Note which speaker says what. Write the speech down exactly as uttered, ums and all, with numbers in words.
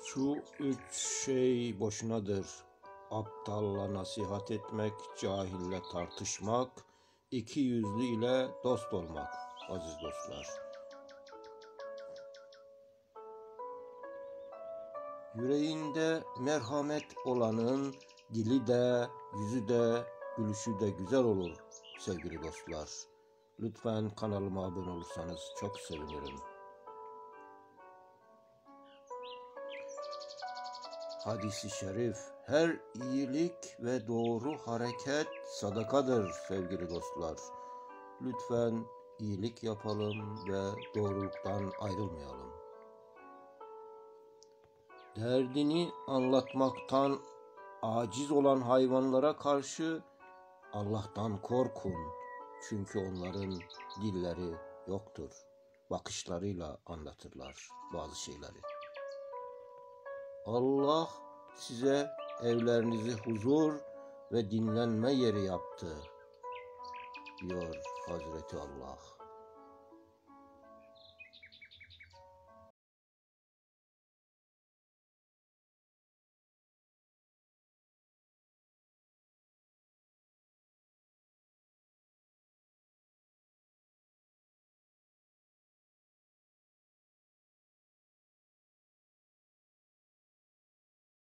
Speaker 1: Şu üç şey boşunadır: aptalla nasihat etmek, cahille tartışmak, iki yüzlü ile dost olmak. Aziz dostlar, yüreğinde merhamet olanın dili de, yüzü de, gülüşü de güzel olur sevgili dostlar. Lütfen kanalıma abone olursanız çok sevinirim. Hadis-i şerif: her iyilik ve doğru hareket sadakadır sevgili dostlar. Lütfen iyilik yapalım ve doğruluktan ayrılmayalım. Derdini anlatmaktan aciz olan hayvanlara karşı Allah'tan korkun. Çünkü onların dilleri yoktur. Bakışlarıyla anlatırlar bazı şeyleri. Allah size evlerinizi huzur ve dinlenme yeri yaptı, diyor Hazreti Allah.